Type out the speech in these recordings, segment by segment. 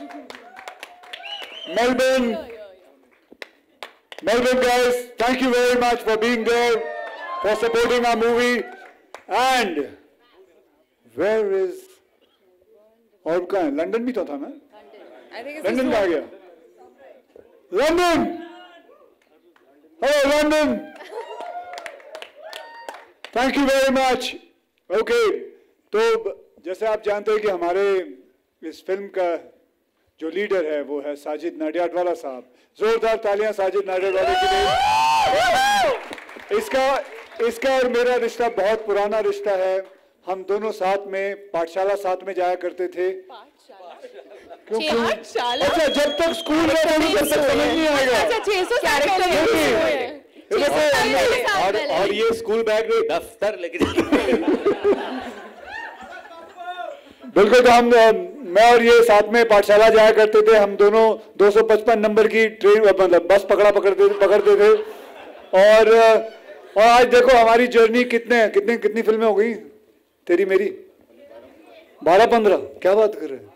Melbourne, guys, thank you very much for being there, for supporting our movie. And where is? और कहाँ है? London भी तो था ना? लंदन कहाँ गया? London! Hello, London! Thank you very much. Okay, तो जैसे आप जानते हैं कि हमारे इस फिल्म का जो लीडर है वो है साजिद नाडियाडवाला साहब। जोरदार तालियां साजिद नाडियाडवाला के लिए। इसका और मेरा रिश्ता बहुत पुराना रिश्ता है। हम दोनों साथ में पाठशाला साथ में जाया करते थे। अच्छा, जब तक स्कूल में तब तक समझ नहीं आएगा। और ये स्कूल बैग में दफ्तर लेके बिल्कुल, तो मैं और ये साथ में पाठशाला जाया करते थे। हम दोनों 255 नंबर की ट्रेन मतलब बस पकड़ते थे। और आज देखो हमारी जर्नी कितनी फिल्में हो गई तेरी मेरी 12-15। क्या बात कर रहे हैं?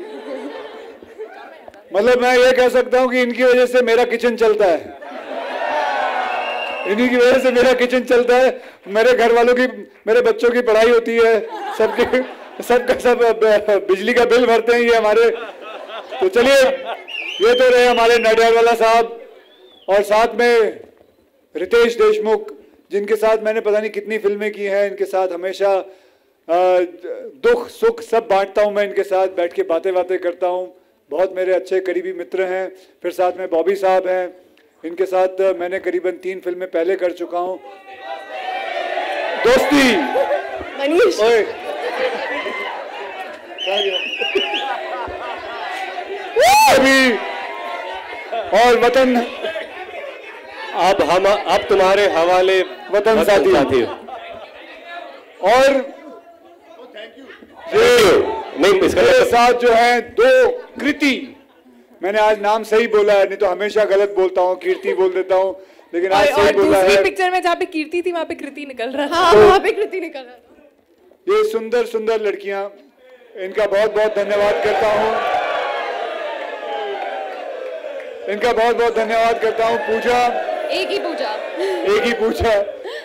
मतलब मैं ये कह सकता हूँ कि इनकी वजह से मेरा किचन चलता है। इन्हीं की वजह से मेरा किचन चलता है। मेरे घर वालों की, मेरे बच्चों की पढ़ाई होती है, सब बिजली का बिल भरते हैं ये हमारे। तो चलिए, ये तो रहे हमारे नाडियाडवाला साहब, और साथ में रितेश देशमुख, जिनके साथ मैंने पता नहीं कितनी फिल्में की हैं। इनके साथ हमेशा दुख सुख सब बांटता हूं। मैं इनके साथ बैठ के बातें करता हूं। बहुत मेरे अच्छे करीबी मित्र हैं। फिर साथ में बॉबी साहब हैं, इनके साथ मैंने करीबन 3 फिल्में पहले कर चुका हूं। दोस्ती मनीष, और वतन, अब तुम्हारे हवाले वतन साथी। और मेरे साथ जो है 2 कृति, मैंने आज नाम सही बोला है, नहीं तो हमेशा गलत बोलता हूँ, कीर्ति बोल देता हूँ, लेकिन आज सही बोला है। दूसरी पिक्चर में जहाँ पे कीर्ति थी वहाँ पे कृति निकल रहा था। हाँ, वहाँ पे कृति निकल रहा था। ये सुंदर सुंदर लड़कियां, इनका बहुत बहुत धन्यवाद करता हूँ। इनका बहुत बहुत धन्यवाद करता हूँ। पूजा, एक ही पूजा।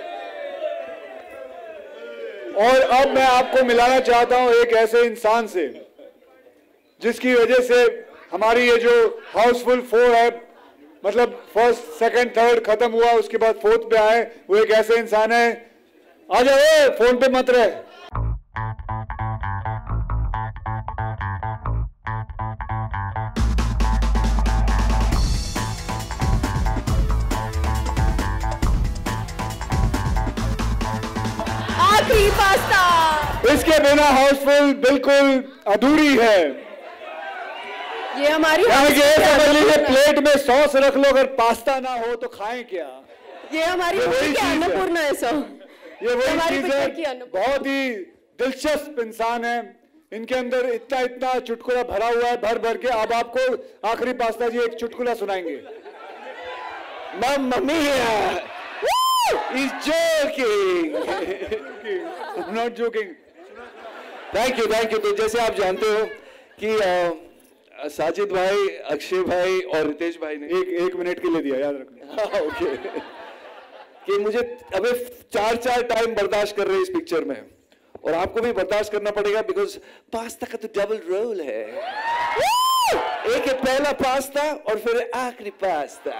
और अब मैं आपको मिलाना चाहता हूँ एक ऐसे इंसान से जिसकी वजह से हमारी ये जो हाउसफुल 4 है, मतलब फर्स्ट सेकंड थर्ड खत्म हुआ, उसके बाद 4th पे आए, वो एक ऐसे इंसान है। आ जाओ, फोन पे मत रहे। आखिरी पास्ता, इसके बिना हाउसफुल बिल्कुल अधूरी है। ये हमारी प्लेट में सॉस रख लो, अगर पास्ता ना हो तो खाएं क्या? ये हमारी अन्नपूर्णा है सर। ये वही चीज है। बहुत ही दिलचस्प इंसान है। इनके अंदर इतना चुटकुला भरा हुआ है, भर के। अब आपको आखिरी पास्ता जी एक चुटकुला सुनाएंगे। Mummy is joking. I'm not joking. Thank you. तो जैसे आप जानते हो कि साजिद भाई, अक्षय भाई और रितेश भाई ने एक मिनट के लिए दिया, याद रखना। ओके। कि मुझे अबे 4 टाइम बर्दाश्त कर रहे हैं इस पिक्चर में, और आपको भी बर्दाश्त करना पड़ेगा, बिकॉज पास्ता का तो डबल रोल है। एक है पहला पास्ता और फिर आखिरी पास्ता।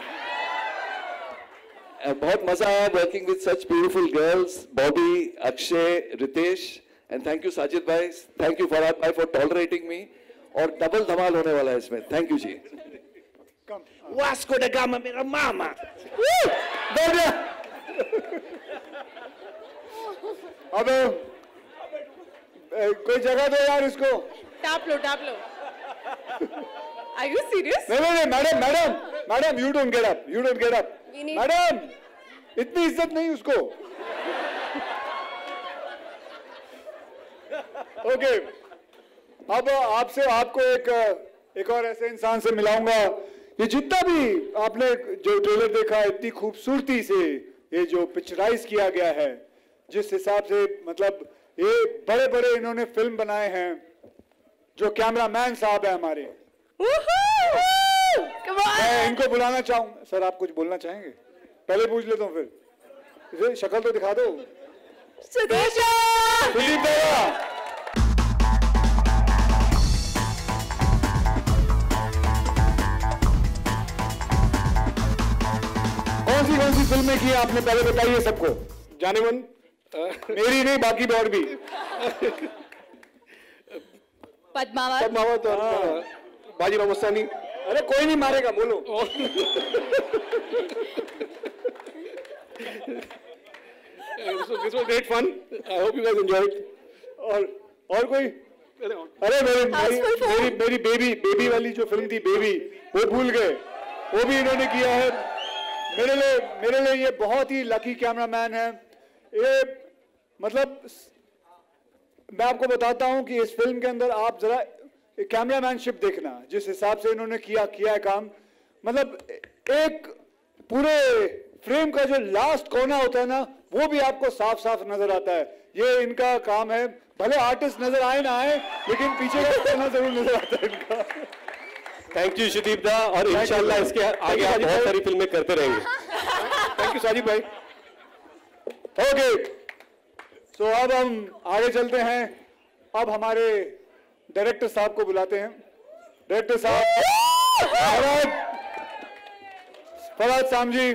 बहुत मजा आया working with such beautiful girls, Bobby, Akshay, Riteish, and thank you Sajid भाई, थैंक यू फरहाद भाई फॉर टॉलरेटिंग मी, और डबल धमाल होने वाला है इसमें। Thank you ji. Vasco da Gama मेरा मामा। अब कोई जगह दो यार इसको। टाप लो। Are you serious? नहीं, madam, you don't get up. Madam, इतनी इज्जत नहीं उसको। ओके, अब आपको एक और ऐसे इंसान से मिलाऊंगा। ये जितना भी आपने जो ट्रेलर देखा, इतनी खूबसूरती से ये जो पिक्चराइज किया गया है, जिस हिसाब से, मतलब ये बड़े इन्होंने फिल्म बनाए हैं। जो कैमरामैन साहब है हमारे, मैं इनको बुलाना चाहूँ। सर आप कुछ बोलना चाहेंगे? पहले पूछ लेता हूँ फिर। इसे शक्ल तो दिखा दो। सुदीप भैया। कौन सी फिल्में की आपने पहले बताइए सबको। जाने मन मेरी नहीं, बाकी और भी। पद्मावत और बाजीराव मस्तानी। अरे कोई नहीं मारेगा, बोलो। This was great fun. I hope you guys enjoyed. और कोई? अरे मेरी बेबी वाली जो फिल्म थी बेबी, वो भूल गए, वो भी इन्होंने किया है। मेरे लिए ये बहुत ही लकी कैमरामैन है ये। मतलब मैं आपको बताता हूं कि इस फिल्म के अंदर आप जरा कैमरामैनशिप देखना, जिस हिसाब से इन्होंने किया है काम। मतलब एक पूरे फ्रेम का जो लास्ट कोना होता है ना, वो भी आपको साफ साफ नजर आता है। ये इनका काम है। भले आर्टिस्ट नजर आए ना आए, लेकिन पीछे का कोना जरूर नजर आता है इनका। थैंक यू सुदीप दा, और इंशाल्लाह इसके आगे आप बहुत सारी फिल्में करते रहेंगे। थैंक यू साजिद भाई। ओके, सो अब हम आगे चलते हैं। अब हमारे डायरेक्टर साहब को बुलाते हैं। डायरेक्टर साहब फरहाद सामजी।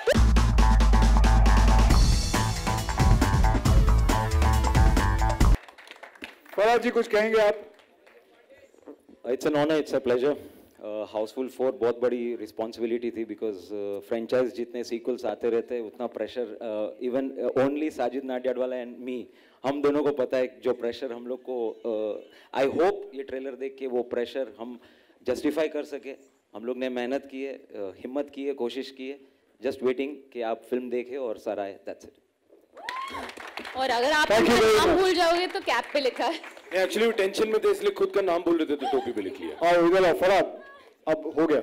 फरहाद जी कुछ कहेंगे आप? It's an honour, it's a pleasure. Housefull 4 बहुत बड़ी रिस्पॉन्सिबिलिटी थी, बिकॉज फ्रेंचाइज जितने सीक्वल्स आते रहते उतना pressure, even only Sajid Nadiadwala and me, हम दोनों को पता है जो प्रेशर हम लोग को। आई होप ये ट्रेलर देख के वो प्रेशर हम जस्टिफाई कर सके। हम लोग ने मेहनत की है, हिम्मत की है, कोशिश की है। जस्ट वेटिंग कि आप फिल्म देखें और सराहे, दैट्स इट। और अगर आप नाम भूल जाओगे तो कैप पे लिखा है। एक्चुअली टेंशन में थे इसलिए खुद का नाम भूल रहे थे तो टोपी पे लिख लिया। और इधर फरहाद, अब हो गया।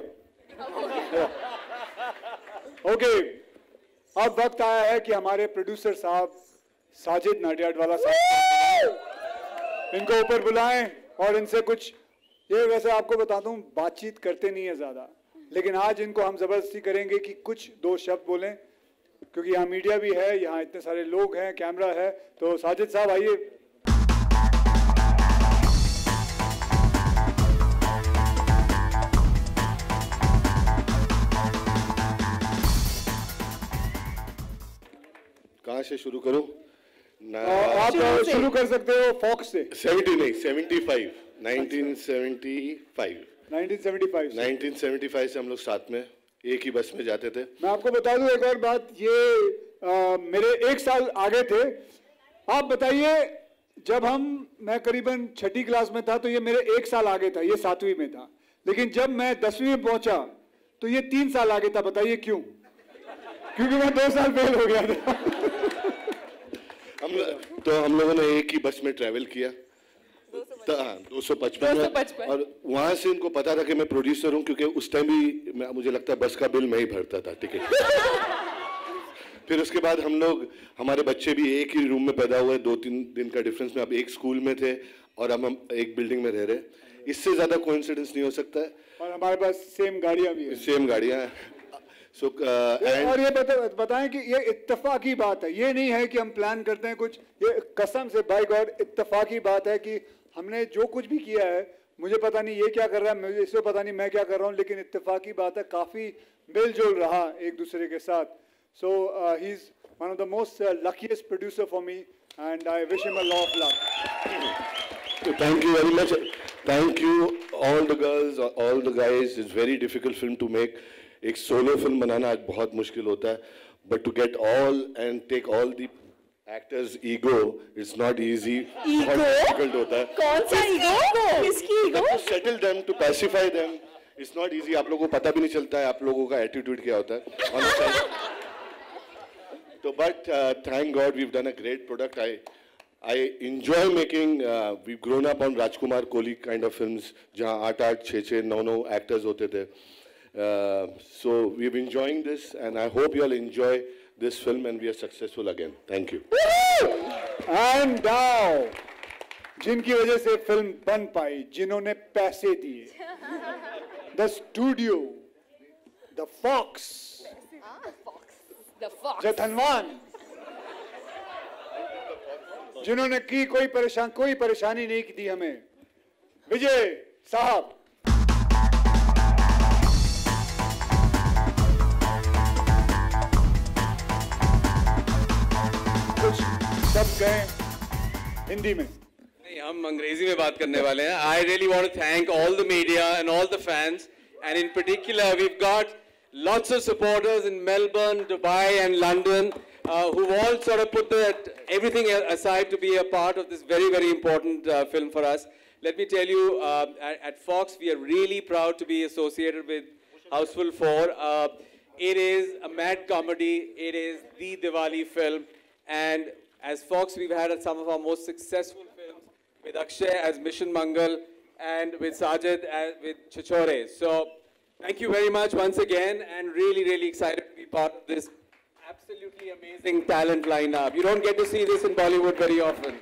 ओके, अब वक्त आया है कि हमारे प्रोड्यूसर साहब साजिद नाडियाडवाला साहब इनको ऊपर बुलाएं और इनसे कुछ। ये वैसे आपको बताता हूँ बातचीत करते नहीं है ज्यादा, लेकिन आज इनको हम जबरदस्ती करेंगे कि कुछ 2 शब्द बोलें, क्योंकि यहाँ मीडिया भी है, यहाँ इतने सारे लोग हैं, कैमरा है। तो साजिद साहब आइए। कहाँ से शुरू करूं? आप शुरू कर सकते हो फॉक्स से। 70 नहीं, 75, 1975। 1975 से हम लोग साथ में एक ही बस में जाते थे। मैं आपको बता दूं एक और बात, ये मेरे 1 साल आगे थे। आप बताइए, जब मैं करीबन 6ठी क्लास में था तो ये मेरे 1 साल आगे था, ये 7वीं में था। लेकिन जब मैं 10वीं में पहुंचा तो ये 3 साल आगे था। बताइए क्यों? क्योंकि मैं 2 साल फेल हो गया था। हम लोगों ने एक ही बस में ट्रैवल किया, 255 में। और वहां से इनको पता था कि मैं प्रोड्यूसर हूं, क्योंकि उस टाइम भी मुझे लगता है बस का बिल मैं ही भरता था, टिकट। फिर उसके बाद हमारे बच्चे भी एक ही रूम में पैदा हुए, 2-3 दिन का डिफरेंस में। अब एक स्कूल में थे और अब हम एक बिल्डिंग में रह रहे। इससे ज्यादा कोइंसिडेंस नहीं हो सकता है। और हमारे पास सेम गाड़ियां भी है। सेम गाड़ियां। और ये बताएं कि ये इत्तेफाकी बात है, ये नहीं है कि हम प्लान करते हैं कुछ। ये कसम से बाय गॉड इत्तेफाकी बात है कि हमने जो कुछ भी किया है, मुझे पता नहीं ये क्या कर रहा है, मुझे इससे पता नहीं मैं क्या कर रहा हूँ, लेकिन इत्तेफाकी बात है, काफी मिलजुल रहा एक दूसरे के साथ। So he is one of the most luckiest producer for me and I wish him a lot of luck. Thank you very much. Thank you all the girls, all the guys. It's very difficult film to make. एक solo film बनाना आज बहुत मुश्किल होता है, but to get all and take all the actors ego, it's not easy. बहुत difficult होता है। कौन सा ego? किसकी ego? To settle them, to pacify them, it's not easy. आप लोगों को पता भी नहीं चलता है आप लोगों का attitude क्या होता है। तो but thank God we've done a great product. I enjoy making. We've grown up on Rajkumar Kohli kind of films, जहाँ 8-8, 6-6, 9-9 actors होते थे. So we're enjoying this, and I hope you all enjoy this film, and we are successful again. Thank you. And now, जिनकी वजह से film बन पाई, जिन्होंने पैसे दिए, the studio, the fox, The fox. The Dhanwan, जिन्होंने की कोई परेशानी नहीं दी हमें, विजय साहब। कुछ शब्द गए हिंदी में। नहीं, हम अंग्रेजी में बात करने वाले हैं. I really want to thank all the media and all the fans, and in particular we've got lots of supporters in Melbourne, Dubai and London who've all sort of put everything aside to be a part of this very, very important film for us. Let me tell you, at Fox we are really proud to be associated with Houseful 4. It is a mad comedy, it is the Diwali film, and as Fox we've had some of our most successful films with Akshay as Mission Mangal and with Sajid as with Chichore. So thank you very much once again, and really, really excited to be part of this absolutely amazing talent lineup. You don't get to see this in Bollywood very often.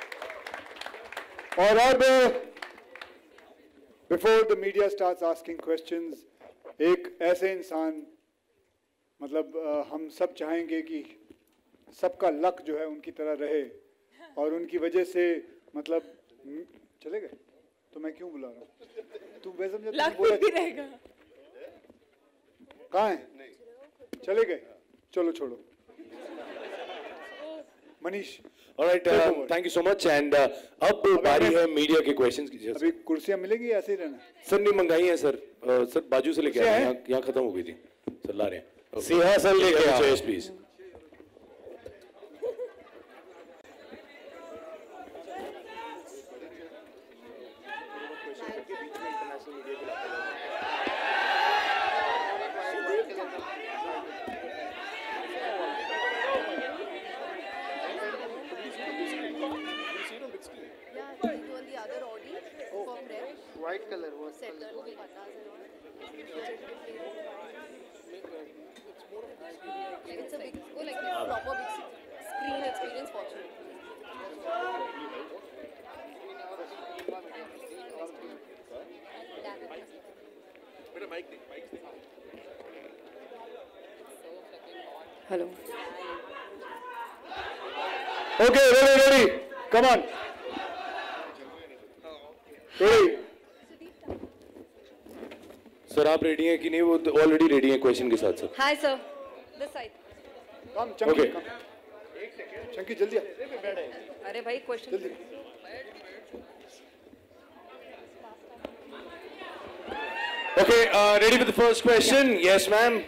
और अब before the media starts asking questions, एक ऐसे इंसान, मतलब हम सब चाहेंगे कि सबका लक जो है उनकी तरह रहे, और उनकी वजह से मतलब चले गए तो मैं क्यों बुला रहा हूँ? तू वैसे समझा लक भी रहेगा. कहाँ है? चले गए, चलो छोड़ो. Manish. All right, thank you so much, and अब बारी है मीडिया के क्वेश्चंस की. अभी कुर्सियां मिलेंगी, ऐसे ही रहना? सर नहीं मंगाई है सर, सर बाजू से लेके आए हैं, यहाँ खत्म हो गई थी, सर ला रहे हैं. सिंहासन लेके आओ please. White color was It's a big, go like a proper big screen experience for you. Hello. Okay, ready. Come on. Ready. Sir आप रेडी हैं कि नहीं? वो ऑलरेडी रेडी हैं क्वेश्चन के साथ. Sir Hi sir. This side. Come, Chunky. Okay. Come. Chunky जल्दी आ. अरे भाई question. जल्दी. Okay, ready for the first question? Yes, ma'am.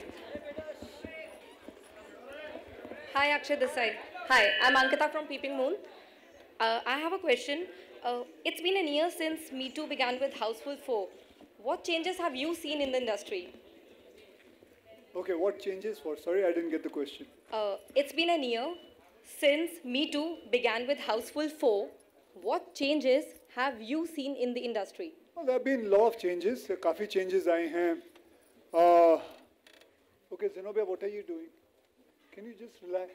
Hi Akshay, this side. Hi, I'm Ankita from Peeping Moon. I have a question. It's been a year since Me Too began with Houseful 4. What changes have you seen in the industry? Okay, what changes for? Sorry, I didn't get the question. It's been a year since Me Too began with Houseful 4. What changes have you seen in the industry? Well, there have been a lot of changes. काफी changes आए हैं. Okay, Zenobia, what are you doing? Can you just relax?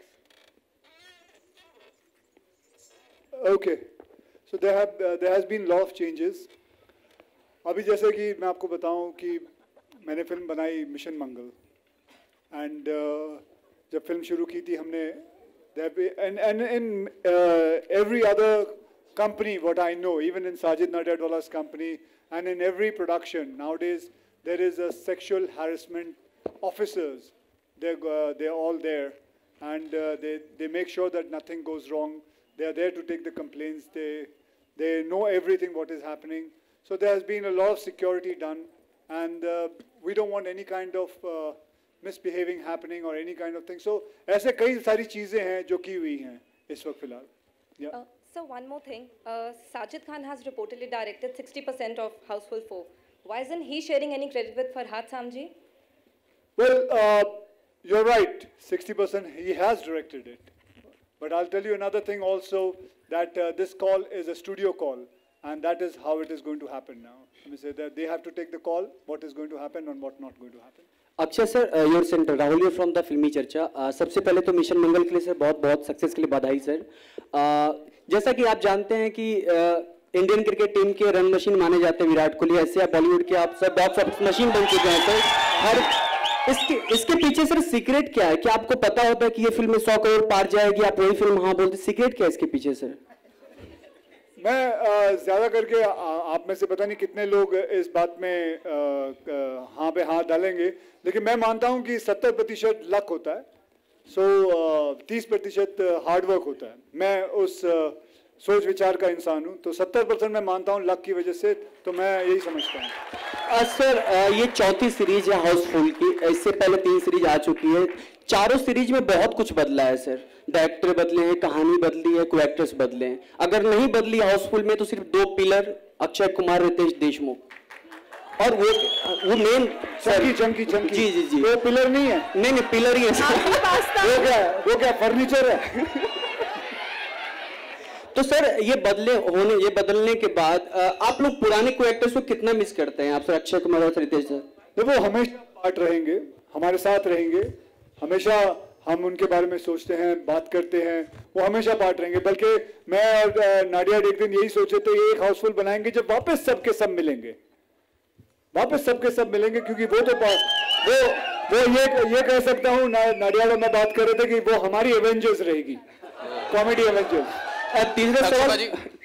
Okay, so there has been a lot of changes. अभी जैसे कि मैं आपको बताऊं कि मैंने फिल्म बनाई मिशन मंगल, and जब फिल्म शुरू की थी हमने, and in every other company what I know, even in Sajid Nadiadwala's company, and in every production nowadays there is a sexual harassment officers. They're all there, and they make sure that nothing goes wrong. They are there to take the complaints. They know everything what is happening. So there has been a lot of security done, and we don't want any kind of misbehaving happening or any kind of thing. So ऐसे कई सारी चीजें हैं जो की हुई हैं इस वक्त फिलहाल. Yeah. So one more thing. Sajid Khan has reportedly directed 60% of Houseful 4. Why isn't he sharing any credit with Farhad Samji? Well, you're right. 60% he has directed it. But I'll tell you another thing also, that this call is a studio call. and that is how it is going to happen now. Let me say that they have to take the call, what is going to happen and what not going to happen. Akshay sir, your centre Rahul ये from the फिल्मी चर्चा। सबसे पहले तो mission मंगल के लिए sir बहुत बहुत सक्सेस के लिए बधाई सर। जैसा कि आप जानते हैं कि इंडियन क्रिकेट टीम के रन मशीन माने जाते हैं विराट कोहली, ऐसे आप बॉलीवुड के आप सब बॉक्स ऑफिस मशीन बन चुके हैं सर। हर इसके पीछे सर सीक्रेट क्या है? क्या आपको पता होता है कि ये फिल्म 100 करोड़ पार जाएगी, आप वही फिल्म हाँ बोलते, सीक्रेट क्या है इसके पीछे सर? मैं ज्यादा करके आप में से पता नहीं कितने लोग इस बात में हाँ पे हाँ डालेंगे, लेकिन मैं मानता हूँ कि 70% लक होता है, 30% हार्डवर्क होता है। मैं उस सोच विचार का इंसान हूँ, तो 70% मैं मानता हूँ लक की वजह से, तो मैं यही समझता हूँ। सर ये चौथी सीरीज है हाउसफुल की, इससे पहले 3 सीरीज आ चुकी है। चारों सीरीज में बहुत कुछ बदला है सर, डायरेक्टर बदले हैं, कहानी बदली है, को एक्टर्स बदले हैं। अगर नहीं बदली हाउसफुल में तो सिर्फ 2 पिलर, अक्षय कुमार, रितेश देशमुख, और वो मेन चंकी जी जी जी, वो पिलर नहीं है। नहीं पिलर ही है। वो क्या फर्नीचर है? तो सर ये बदलने के बाद आप लोग पुराने को एक्टर्स को कितना मिस करते हैं आप सर, अक्षय कुमार और रितेश सर? वो हमेशा पार्ट रहेंगे, हमारे साथ रहेंगे, हमेशा हम उनके बारे में सोचते हैं, बात करते हैं, वो हमेशा पार्ट रहेंगे। बल्कि मैं और नाडिया एक दिन यही सोचे थे, ये एक हाउसफुल बनाएंगे जब वापस सबके सब मिलेंगे, क्योंकि वो तो वो ये कह सकता हूँ, नाडिया को मैं बात कर रहे थे कि वो हमारी एवेंजर्स रहेगी, कॉमेडी एवेंजर्स। तीसरा सवाल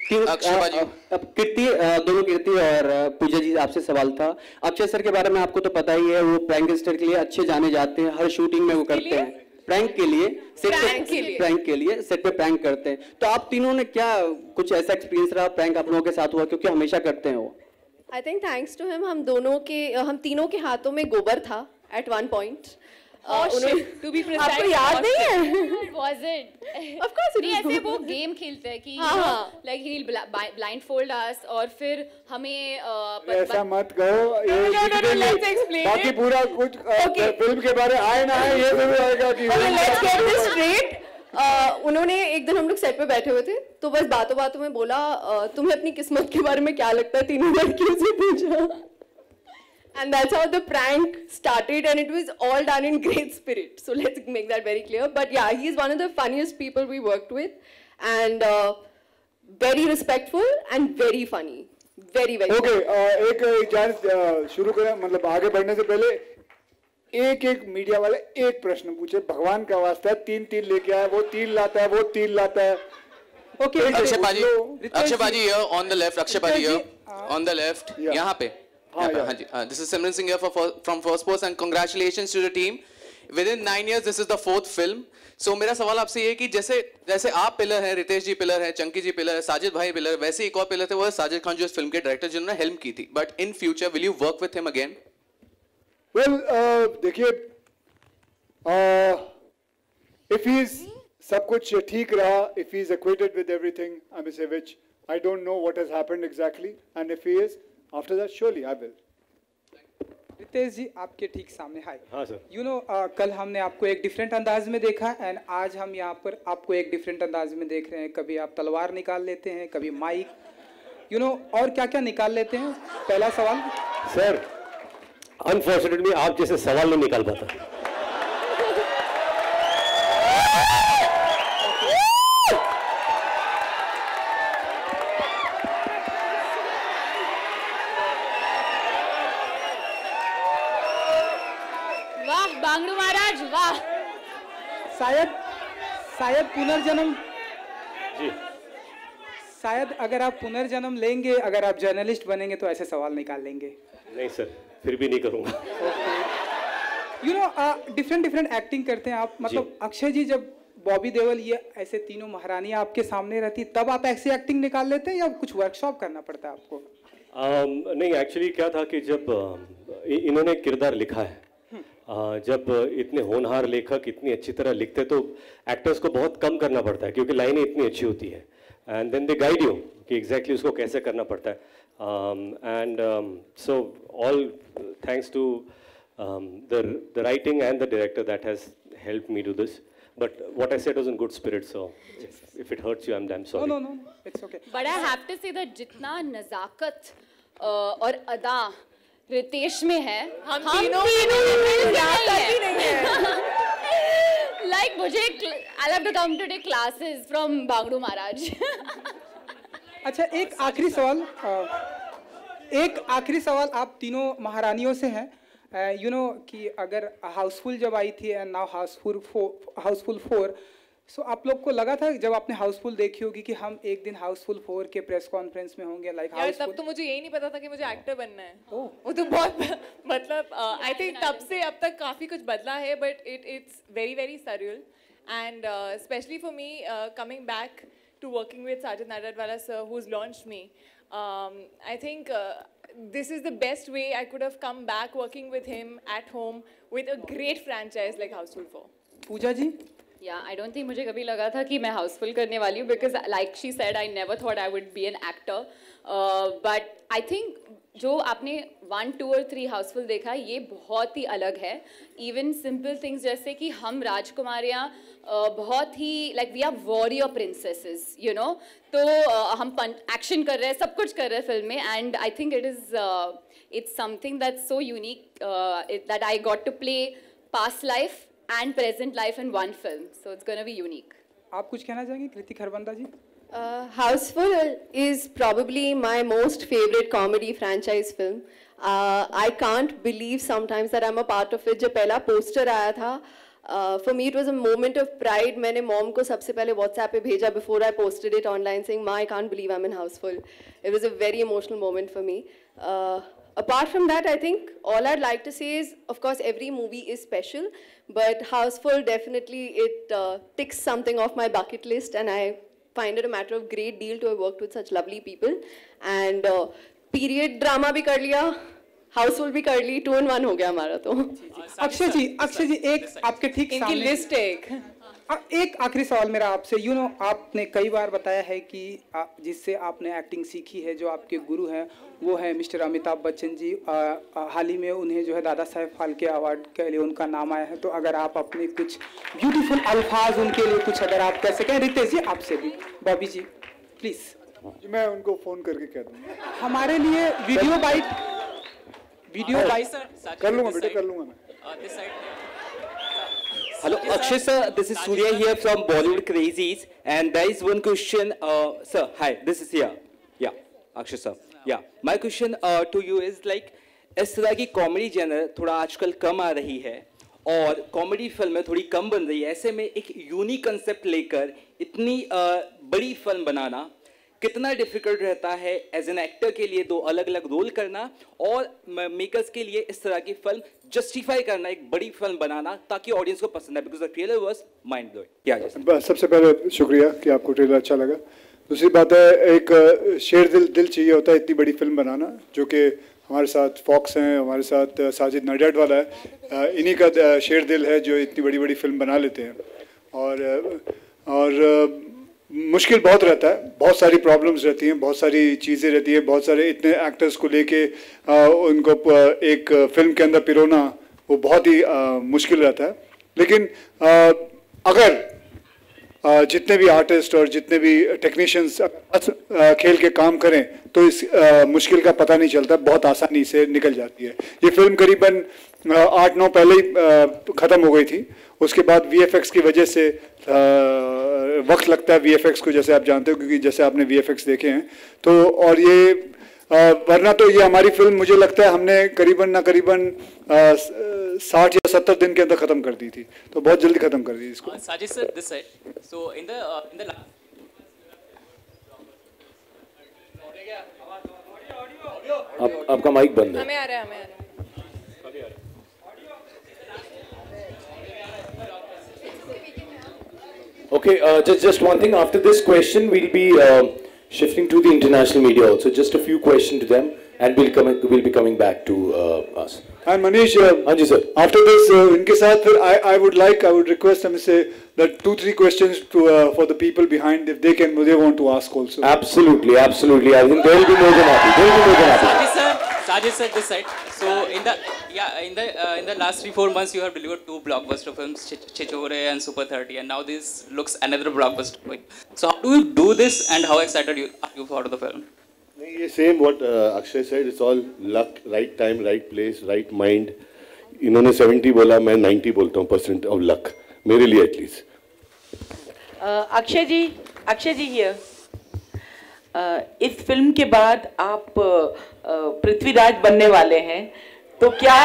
दोनों कीर्ति और पूजा जी आपसे सवाल था। अक्षय सर के बारे में आपको तो पता ही है, वो प्रैंकस्टर के लिए अच्छे जाने जाते हैं, हर शूटिंग में वो करते हैं प्रैंक के लिए, सेट पे प्रैंक करते हैं। तो आप तीनों ने क्या कुछ ऐसा एक्सपीरियंस रहा प्रैंक आप लोगों के साथ हुआ, क्योंकि हमेशा करते हैं वो? I think thanks to him हम तीनों के हाथों में गोबर था एट वन पॉइंट। आपको याद नहीं है? Of course it was ऐसे वो गेम खेलते हैं कि like he'll blindfold us और फिर हमें ऐसा मत कहो, let's explain बाकी पूरा कुछ फिल्म के बारे आए ना आए ये जरूर आएगा कि let's get this straight। उन्होंने एक दिन हम लोग सेट पे बैठे हुए थे, तो बस बातों में बोला तुम्हें अपनी किस्मत के बारे में क्या लगता है, तीनों लड़कियों से पूछा। And that's how the prank started, and it was all done in great spirit. So let's make that very clear. But yeah, he's one of the funniest people we worked with, and very respectful and very funny, very very. Okay, एक जान शुरू करें, मतलब आगे बढ़ने से पहले एक मीडिया वाले एक प्रश्न पूछे, भगवान का वास्ता है, 3 लेके आया, वो 3 लाता है, वो 3 लाता है। Okay, अक्षय बाजी here on the left, Akshay बाजी here on the left, यहाँ पे। हाँ जी, this is Simran Singh here from First Post, and congratulations to the team. Within 9 years, this is the 4th film. So मेरा सवाल आपसे ये है कि जैसे आप पिलर हैं, रितेश जी पिलर हैं, चंकी जी पिलर है, साजिद भाई पिलर, वैसे एक और पिलर थे, वो है साजिद खान जो इस फिल्म के डायरेक्टर जिन्होंने हेल्प की थी। But in future, will you work with him again? Well, देखिए, if he's सब कुछ ठीक रहा, if he's acquainted with everything, I mean say which I don't know what has happened exactly, and if he is, after that surely I will. Ritesh जी आपके ठीक सामने, हाय। हाँ sir. You know कल हमने आपको एक डिफरेंट अंदाज में देखा, एंड आज हम यहाँ पर आपको एक डिफरेंट अंदाज में देख रहे हैं। कभी आप तलवार निकाल लेते हैं, कभी माइक, यू नो और क्या क्या निकाल लेते हैं। पहला सवाल सर, अनफॉर्चुनेटली आप जैसे सवाल नहीं निकाल पाता। बांगड़ू महाराज वाह। शायद पुनर्जन्म जी, शायद अगर आप पुनर्जन्म लेंगे, अगर आप जर्नलिस्ट बनेंगे तो ऐसे सवाल निकाल लेंगे। नहीं सर, फिर भी नहीं करूंगा। यू नो डिफरेंट एक्टिंग करते हैं आप, मतलब अक्षय जी जब बॉबी देओल ये ऐसे तीनों महारानियां आपके सामने रहती, तब आप ऐसी एक्टिंग निकाल लेते हैं या कुछ वर्कशॉप करना पड़ता है आपको? नहीं, एक्चुअली क्या था कि जब इन्होंने किरदार लिखा है, जब इतने होनहार लेखक इतनी अच्छी तरह लिखते तो एक्टर्स को बहुत कम करना पड़ता है, क्योंकि लाइनें इतनी अच्छी होती है, and then they guide you कि एग्जैक्टली उसको कैसे करना पड़ता है। And so all thanks to the writing and the director that has help me do this. But what I said was in good spirit, so if it hurts you, I'm sorry. No, it's okay. But I have to say that जितना नज़ाकत और अदा रितेश में है, हम तीनों में नहीं है. Like मुझे, I'll have to come to take classes from Bagdu Maharaj. अच्छा, एक आखिरी सवाल आप तीनों महारानियों से है. You know कि अगर हाउसफुल जब आई थी and now हाउसफुल 4, सो आप लोग को लगा था जब आपने हाउसफुल देखी होगी कि हम एक दिन हाउसफुल 4 के प्रेस कॉन्फ्रेंस में होंगे लाइक हाउसफुल? तब तो मुझे यही नहीं पता था कि मुझे एक्टर बनना है. वो तो बहुत मतलब आई थिंक तब से अब तक काफ़ी कुछ बदला है, but it's very very surreal and especially for me coming back to working with Sajid Nadyadwala sir who's launched me. I think this is the best way I could have come back working with him at home with a great franchise like Houseful 4. Pooja ji? Yeah, I don't think मुझे कभी लगा था कि मैं हाउसफुल करने वाली हूँ because like she said, I never thought I would be an actor. But I think जो आपने 1, 2 और 3 हाउसफुल देखा ये बहुत ही अलग है. Even simple things जैसे कि हम राजकुमारियाँ बहुत ही like we are warrior princesses, you know. तो हम एक्शन कर रहे हैं, सब कुछ कर रहे हैं फिल्म में, and I think it's something that's so unique that I got to play past life and present life in one film, so it's going to be unique. आप कुछ कहना चाहेंगे कृति खरबंदा जी? Houseful is probably my most favorite comedy franchise film. I can't believe sometimes that I'm a part of it. जब पहला poster आया था, for me it was a moment of pride. मैंने mom को सबसे पहले WhatsApp पे भेजा before I posted it online saying, "Ma, I can't believe I'm in Houseful." It was a very emotional moment for me. Apart from that, I think all I'd like to say is, of course, every movie is special, but Houseful definitely it ticks something off my bucket list, and I find it a matter of great deal to have worked with such lovely people. And period drama भी कर लिया, Houseful भी कर ली, 2 in 1 हो गया हमारा तो. अक्षय जी एक आपके ठीक सामने इनकी लिस्ट है एक आखिरी सवाल मेरा आपसे. यू नो आपने कई बार बताया है कि जिससे आपने एक्टिंग सीखी है, जो आपके गुरु हैं वो है मिस्टर अमिताभ बच्चन जी. हाल ही में उन्हें जो है दादा साहेब फाल्के अवार्ड के लिए उनका नाम आया है, तो अगर आप अपने कुछ ब्यूटीफुल अल्फाज उनके लिए कुछ अगर आप कह सकें. रितेश जी आपसे भी, बॉबी जी प्लीज. मैं उनको फोन करके कह दूँगा. हमारे लिए वीडियो बाइट कर लूँगा बेटा, कर लूँगा मैं. Hello, Akshay sir, this is Surya here from Bollywood Crazies, and there is one question, sir, hi, this is here, yeah, Akshay sir, yeah, my question to you is like, इस तरह की comedy जनर थोड़ा आजकल कम आ रही है और comedy फिल्में थोड़ी कम बन रही है, ऐसे में एक यूनिक कंसेप्ट लेकर इतनी बड़ी फिल्म बनाना कितना डिफिकल्ट रहता है एज एन एक्टर के लिए, 2 अलग अलग रोल करना और मेकर्स के लिए इस तरह की फिल्म जस्टिफाई करना, एक बड़ी फिल्म बनाना ताकि ऑडियंस को पसंद आए, because the trailer was mind blowing. सबसे पहले शुक्रिया कि आपको ट्रेलर अच्छा लगा. दूसरी बात है, एक शेर दिल चाहिए होता है इतनी बड़ी फिल्म बनाना, जो कि हमारे साथ फॉक्स हैं, हमारे साथ साजिद नाडियाडवाला है, इन्हीं का शेर दिल है जो इतनी बड़ी बड़ी फिल्म बना लेते हैं. और मुश्किल बहुत रहता है, बहुत सारी प्रॉब्लम्स रहती हैं, बहुत सारी चीज़ें रहती हैं, बहुत सारे इतने एक्टर्स को लेके उनको एक फिल्म के अंदर पिरोना वो बहुत ही मुश्किल रहता है. लेकिन अगर जितने भी आर्टिस्ट और जितने भी टेक्नीशियंस खेल के काम करें तो इस मुश्किल का पता नहीं चलता, बहुत आसानी से निकल जाती है. ये फिल्म करीबन 8-9 पहले ही ख़त्म हो गई थी. उसके बाद VFX की वजह से वक्त लगता है VFX को, जैसे आप जानते हो, क्योंकि जैसे आपने VFX देखे हैं तो. और ये वरना तो ये हमारी फिल्म मुझे लगता है हमने करीबन 60 या 70 दिन के अंदर ख़त्म कर दी थी, तो बहुत जल्दी ख़त्म कर दी इसको. Sajid sir, this side. So in the आपका माइक बंद है. हमें आ रहा है. Okay, just one thing. After this question, we'll be shifting to the international media also. Just a few questions to them, and we'll be coming back to us. And Manish, हाँ जी sir. After this, इनके साथ फिर I would request them to say that 2-3 questions for the people behind, if they want to ask also. Absolutely. I think they'll be more than happy. Sajid sir, this side. So in the Yeah, in the last 3-4 months, you have delivered 2 blockbuster films, Chichore and Super 30, and now this looks another blockbuster for you. So how do you do this, and how excited are you for the film? ये same what Akshay said. It's all luck, right time, right place, right mind. इन्होंने 70 बोला, मैं 90 बोलता हूँ % of luck, मेरे लिए at least. Akshay ji here. इस फिल्म के बाद आप पृथ्वीराज बनने वाले हैं, तो क्या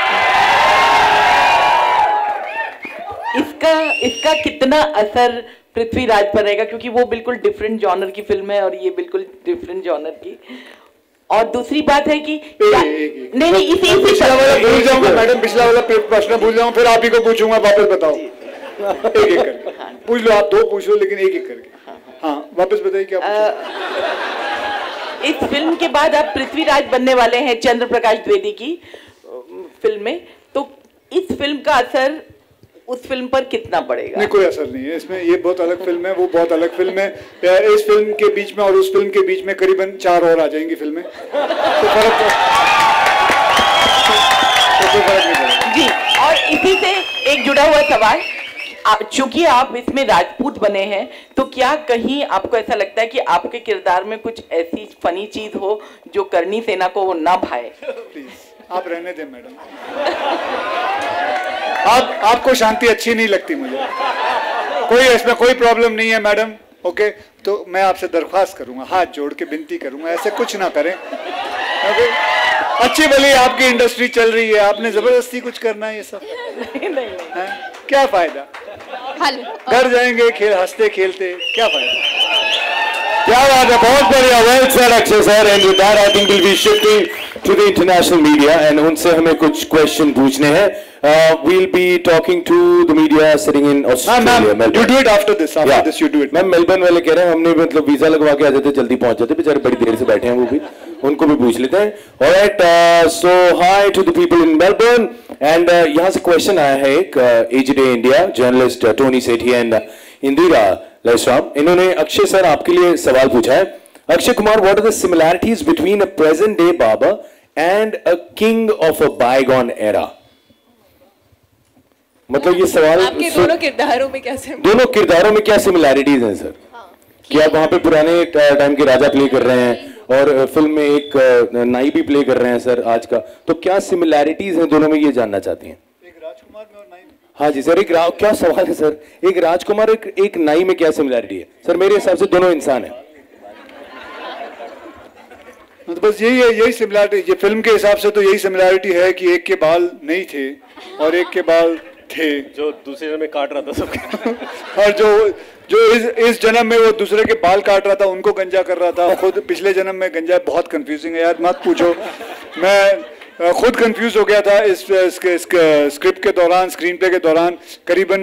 इसका कितना असर पृथ्वीराज पर रहेगा, क्योंकि वो बिल्कुल डिफरेंट जॉनर की फिल्म है और ये बिल्कुल डिफरेंट जॉनर की। और दूसरी बात है कि नहीं इसी पिछला वाला भूल जाऊंगा मैडम, पिछला वाला प्रश्न भूल जाऊंगा, फिर आप ही को पूछूंगा, वापस बताओ। एक एक करके पूछ लो, आप 2 पूछ लो, लेकिन एक एक करके। हाँ वापस बताइए क्या इस फिल्म के बाद आप पृथ्वीराज बनने वाले हैं चंद्र प्रकाश द्विवेदी की फिल्म में, तो इस फिल्म का असर उस फिल्म पर कितना पड़ेगा? नहीं, कोई असर नहीं है इसमें। ये बहुत अलग फिल्म है, वो बहुत अलग फिल्म है। इस फिल्म के बीच में और उस फिल्म के बीच में करीबन 4 और आ जाएंगी फिल्में, तो फर्क नहीं पड़ेगा जी। और इसी से एक जुड़ा हुआ सवाल, चूंकि आप इसमें राजपूत बने हैं, तो क्या कहीं आपको ऐसा लगता है कि आपके किरदार में कुछ ऐसी फनी चीज हो जो करनी सेना को वो ना भाए? प्लीज आप रहने दें मैडम, आपको शांति अच्छी नहीं लगती मुझे, कोई इसमें कोई प्रॉब्लम नहीं है मैडम, ओके? तो मैं आपसे दरख्वास्त करूंगा, हाथ जोड़ के विनती करूंगा, ऐसे कुछ ना करें, ओके? अच्छी भली आपकी इंडस्ट्री चल रही है, आपने जबरदस्ती कुछ करना है ये सब? नहीं। क्या फायदा? घर जाएंगे हंसते खेलते, क्या फायदा? क्या बात है, बहुत बढ़िया, well said Akshay sir. And with that I think will be shifting to the international media and उनसे हमें कुछ क्वेश्चन पूछने हैं। we'll be talking to the media sitting in Australia. You do it after this you do it. Ma'am Melbourne वाले कह रहे हैं हमने मतलब वीजा लगवा के आ जाते, जल्दी पहुंच जाते, बेचारे बड़ी देर से बैठे हैं, वो भी उनको भी पूछ लेते हैं। Alright, so hi to the people in Melbourne and यहाँ से क्वेश्चन आया है एक AJ India journalist Tony Sethi and Indira Laishram, इन्होंने अक्षय सर आपके लिए सवाल पूछा है। Akshay Kumar, what are the similarities between a present day Baba and a king of a bygone era? मतलब ये सवाल आपके दोनों किरदारों में क्या सिमिलैरिटीज हैं सर? कि आप वहाँ पे पुराने टाइम के राजा प्ले कर रहे हैं और फिल्म में एक नाई भी प्ले कर रहे हैं सर आज का, तो क्या सिमिलैरिटीज हैं दोनों में, ये जानना चाहती हैं? एक राजकुमार में और नाई में? हाँ जी सर, क्या सवाल है सर? एक राजकुमार एक नाई में क्या सिमिलैरिटी है सर? मेरे हिसाब से दोनों इंसान है। तो बस यही सिमिलैरिटी, ये फिल्म के हिसाब से तो यही सिमिलैरिटी है कि एक के बाल नहीं थे और एक के बाल थे, जो दूसरे जन्म में काट रहा था सबके और जो इस जन्म में वो दूसरे के बाल काट रहा था, उनको गंजा कर रहा था, खुद पिछले जन्म में गंजा। बहुत कंफ्यूजिंग है यार, मत पूछो, मैं खुद कंफ्यूज हो गया था इस स्क्रिप्ट के दौरान, स्क्रीन प्ले के दौरान। करीबन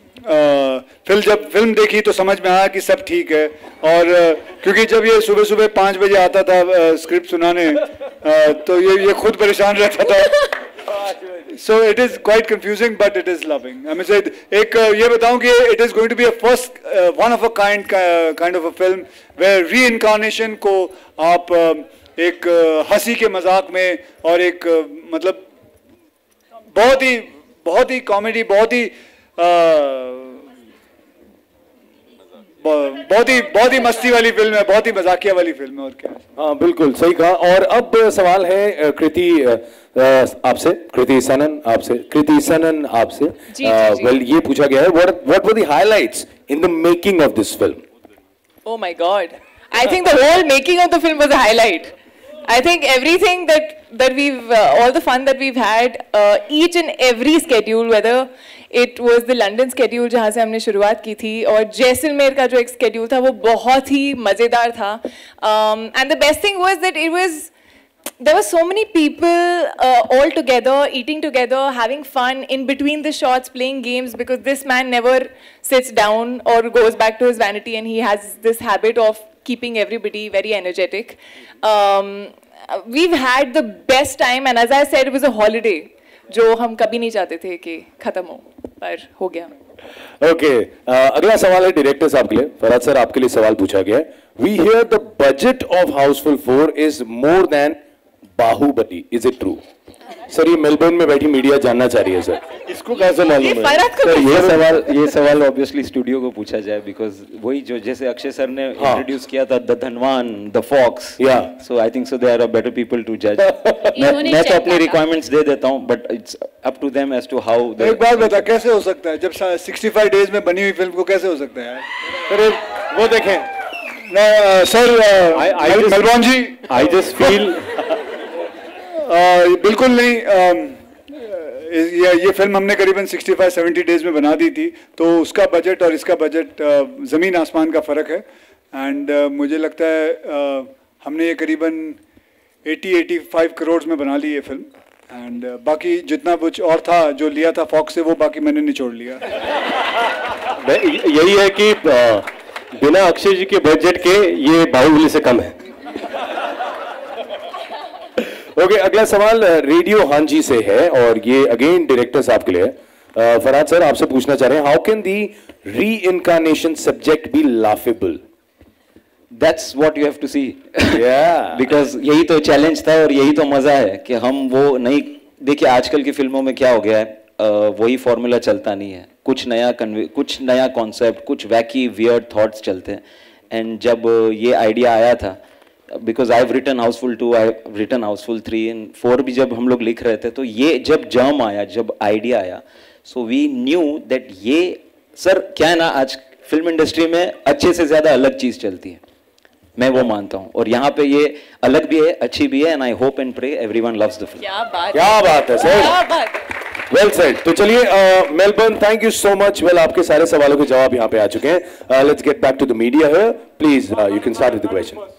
जब फिल्म देखी तो समझ में आया कि सब ठीक है, और क्योंकि जब ये सुबह सुबह 5 बजे आता था स्क्रिप्ट सुनाने, तो ये खुद परेशान रहता था। So it is quite confusing, but it is loving. I mean, एक ये बताऊं कि it is going to be a first one of a kind of a film where reincarnation को आप एक हंसी के मजाक में और एक मतलब बहुत ही कॉमेडी, बहुत ही मस्ती वाली फिल्म है, बहुत ही मजाकिया वाली फिल्म है, और क्या। हाँ बिल्कुल सही कहा। और अब सवाल है कृति आपसे, कृति सनन आपसे। वेल ये पूछा गया है, what were the highlights in the making of this film? Oh my God, I think the whole making of the film was a highlight. I think everything that we've all the fun that we've had, each and every schedule, whether it was the London schedule जहाँ से हमने शुरुआत की थी, और जैसलमेर का जो एक schedule था वो बहुत ही मजेदार था। And the best thing was that there were so many people all together, eating together, having fun in between the shots, playing games, because this man never sits down or goes back to his vanity, and he has this habit of keeping everybody very energetic. We've had the best time, and as I said, it was a holiday जो हम कभी नहीं चाहते थे कि खत्म हो, पर हो गया। ओके, अगला सवाल है डायरेक्टर साहब के लिए। फरहाद सर आपके लिए सवाल पूछा गया है। We hear the budget of Houseful 4 is more than Bahubali. Is it true? Sir ये मेलबर्न में बैठी मीडिया जानना चाह रही है सर, इसको कैसे मालूम है? सर ये सवाल ऑब्वियसली स्टूडियो को पूछा जाए, बिकॉज वही जो जैसे अक्षय सर ने इंट्रोड्यूस किया था the Dhanwan, the fox, so I think so they are a better people to जज। मैं तो अपनी रिक्वायरमेंट्स दे देता हूँ, but it's up to them as to how. एक बात बता, कैसे हो सकता है जब 65 डेज में बनी हुई फिल्म को कैसे हो सकता है? सर वो देखें sir Melbourne ji, I just feel बिल्कुल नहीं। ये फिल्म हमने करीबन 65-70 डेज में बना दी थी, तो उसका बजट और इसका बजट ज़मीन आसमान का फ़र्क है। एंड मुझे लगता है हमने ये करीबन 80-85 करोड़ में बना ली ये फिल्म। एंड बाकी जितना कुछ और था जो लिया था फॉक्स से, वो बाकी मैंने निचोड़ लिया। यही है कि बिना अक्षय जी के बजट के ये बाहुबली से कम है। ओके, अगला सवाल रेडियो हाँ जी से है और ये अगेन डायरेक्टर साहब के लिए है। फरहाद सर आपसे पूछना चाह रहे हैं, how can the reincarnation subject be laughable? That's what you have to see. Yeah. Because यही तो चैलेंज था और यही तो मजा है कि हम वो नहीं। देखिए आजकल की फिल्मों में क्या हो गया है, वही फॉर्मूला चलता नहीं है, कुछ नया कॉन्सेप्ट, कुछ वैकी वियर्ड थॉट्स चलते हैं। एंड जब ये आइडिया आया था, because I have written Housefull 2, I have written Housefull 3 and 4 भी जब हम लोग लिख रहे थे, तो ये जब जर्म आया, जब आइडिया आया, सो वी न्यू दैट ये सर क्या है ना, आज फिल्म इंडस्ट्री में अच्छे से ज्यादा अलग चीज चलती है, मैं वो मानता हूँ। और यहाँ पे ये अलग भी है, अच्छी भी है, and I hope and pray everyone loves the film. क्या बात है सर, वेल सेड। तो चलिए Melbourne, thank you so much. Well आपके सारे सवालों के जवाब यहाँ पे आ चुके हैं। Let's get back to the media here, please you can start with the question.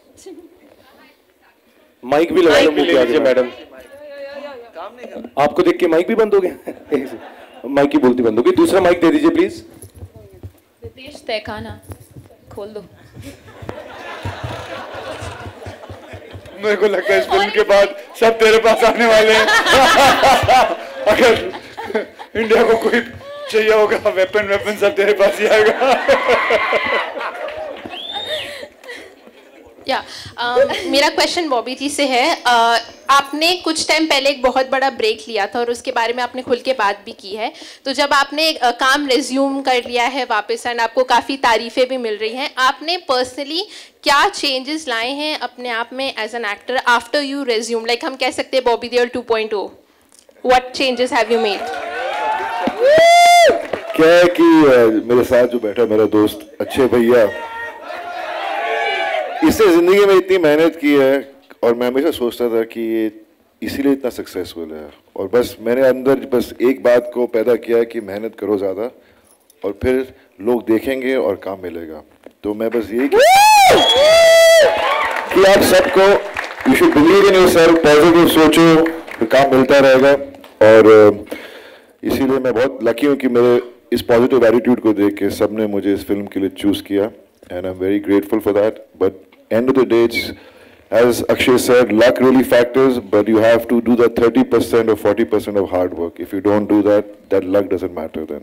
Mike भी लगा लो मैडम, आपको देख के माइक भी बंद हो गया। माइक की बोलती बंद हो गई, दूसरा माइक दे दीजिए प्लीज। रितेश तहखाना खोल दो। मेरे को लगता है इस फिल्म के बाद सब तेरे पास आने वाले हैं। अगर इंडिया को कोई चाहिए होगा वेपन सब तेरे पास ही आएगा। मेरा क्वेश्चन बॉबी जी से है। आपने कुछ टाइम पहले एक बहुत बड़ा ब्रेक लिया था और उसके बारे में आपने खुल के बात भी की है। तो जब आपने काम रिज्यूम कर लिया है वापस एंड आपको काफ़ी तारीफ़ें भी मिल रही हैं, आपने पर्सनली क्या चेंजेस लाए हैं अपने आप में as an actor after you resume? Like हम कह सकते हैं Bobby Deol 2.0, what changes have you made? क्या है कि मेरे साथ जो बैठा मेरा दोस्त अच्छे भैया, इसने जिंदगी में इतनी मेहनत की है और मैं हमेशा सोचता था कि ये इसीलिए इतना सक्सेसफुल है, और बस मैंने अंदर बस एक बात को पैदा किया कि मेहनत करो ज़्यादा और फिर लोग देखेंगे और काम मिलेगा। तो मैं बस यही कि आप सबको you should believe in yourself, positive सोचो, तो काम मिलता रहेगा। और इसीलिए मैं बहुत लकी हूँ कि मेरे इस पॉजिटिव एटीट्यूड को देख के सबने मुझे इस फिल्म के लिए चूज किया, and I'm very grateful for that. But end of the day, it's, as Akshay said, luck really factors, but you have to do the 30% or 40% of hard work. If you don't do that, that luck doesn't matter then.